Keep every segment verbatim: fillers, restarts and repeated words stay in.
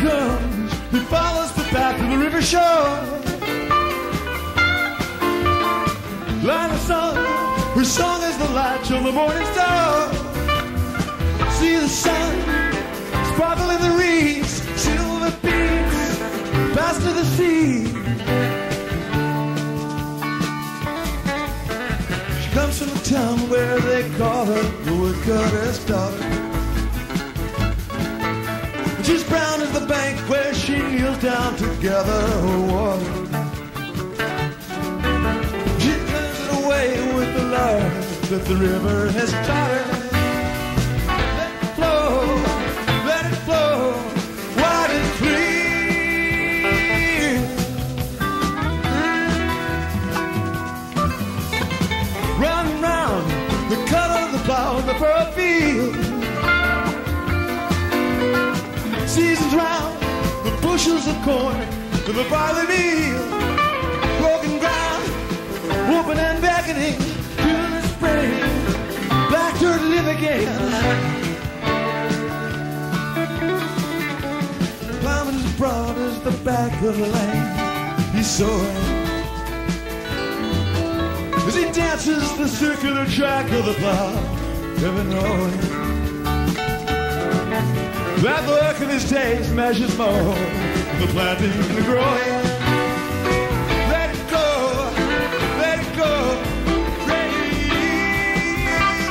comes, he follows the path to the river shore. Line of sun, her song is the light till the morning star. See the sun sparkle in the reeds, silver beams pass to the sea. She comes from the town where they call her the woodcutter's daughter. She's brown as the bank where she kneels down to gather her water. She turns it away with the love that the river has taught her. Let it flow, let it flow, wide and free. Round and round, the cut of the plow in the furrow field. Seasons round, the bushels of corn to the barley meal. Broken ground, whooping and beckoning to the spring, back to live again. Climbing as broad as the back of the land, he's soaring as he dances the circular track of the plow, never knowing that the work of his days measures more than the planting and the growing. Let it go, let it go, rain.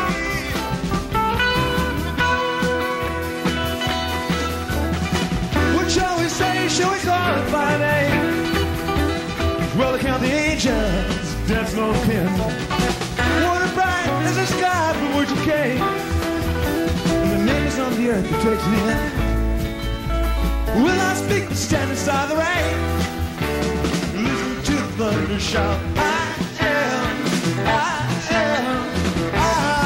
What shall we say? Shall we call it by name? Well, count the angels, dance no pin. Water bright as the sky from which you came. On the earth that takes me in. Will I speak but stand inside the rain? Listen to the thunder shout, I am, I am, I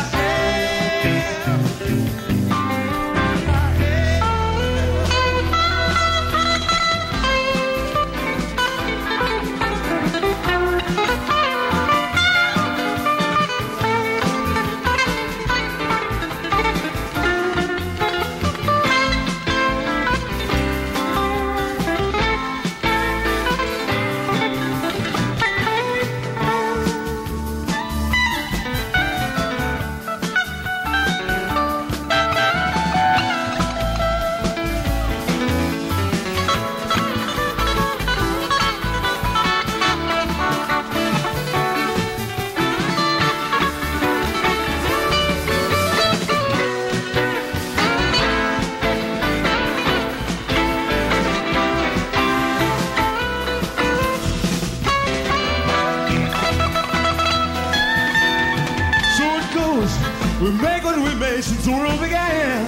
we make what we made since the world began.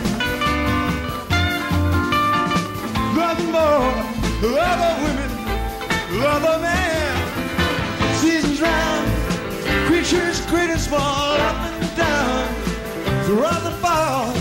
Nothing more, love of women, love of man. Seasons round, creatures great and small, up and down, through rise and fall.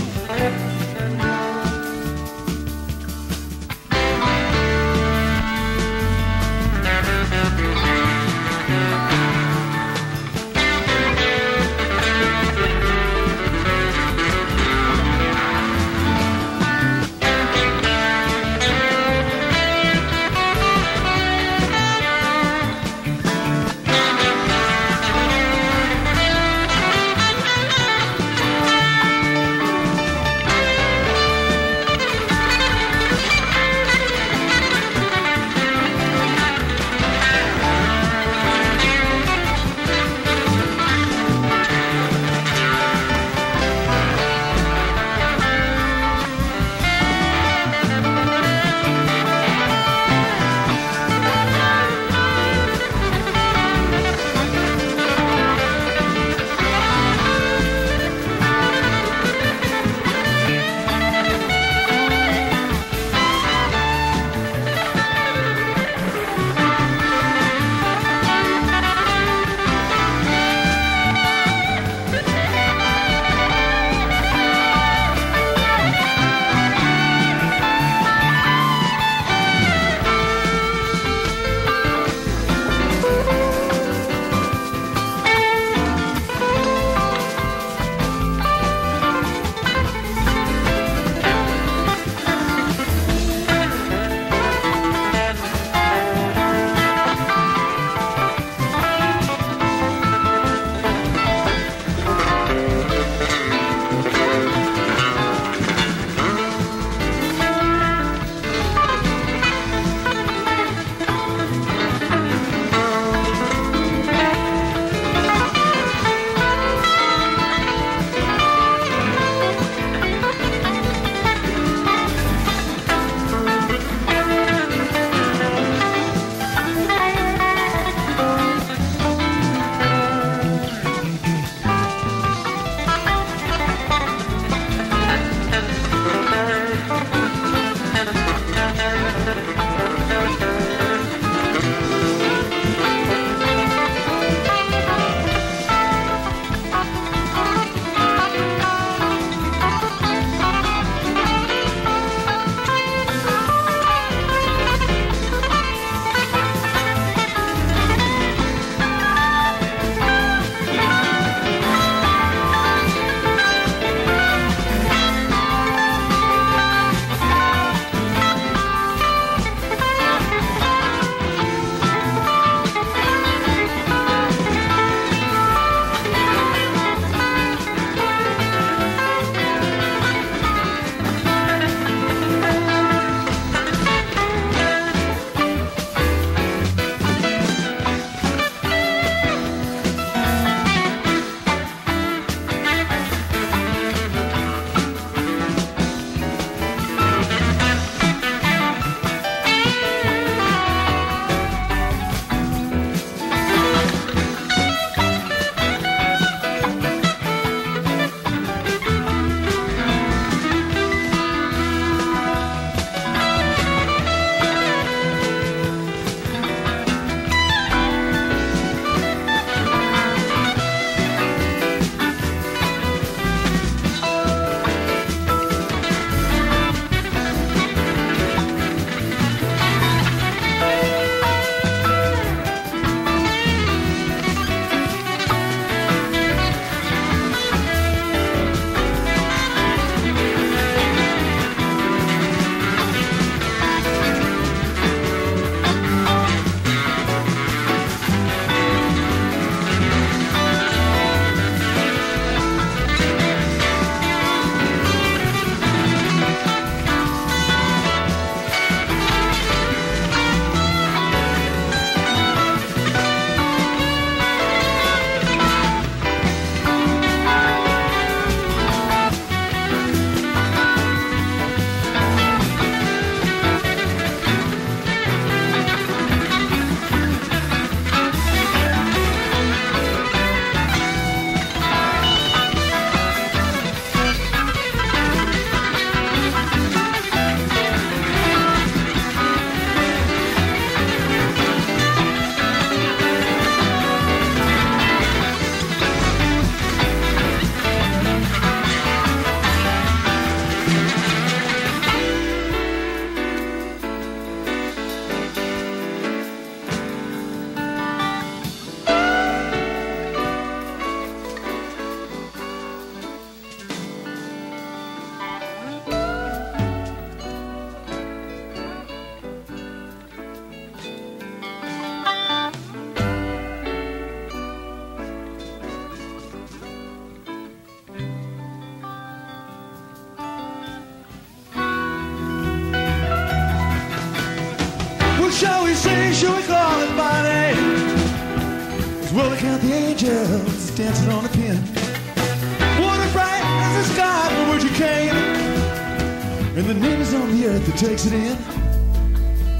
Well, I count the angels dancing on the pin. What a bright as the sky from which you came, and the names on the earth that takes it in.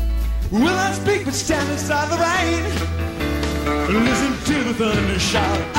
Will I speak but stand inside the rain? Listen to the thunder shout.